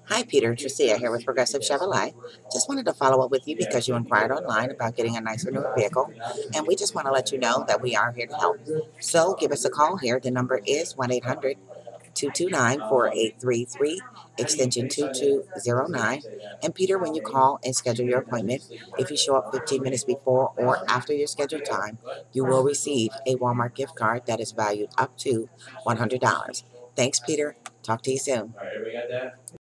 Hi, Peter. Tricia here with Progressive Chevrolet. Just wanted to follow up with you because you inquired online about getting a nicer newer vehicle, and we just want to let you know that we are here to help. So give us a call here. The number is 1-800 229 4833, extension 2209. And Peter, when you call and schedule your appointment, if you show up 15 minutes before or after your scheduled time, you will receive a Walmart gift card that is valued up to $100. Thanks, Peter. Talk to you soon.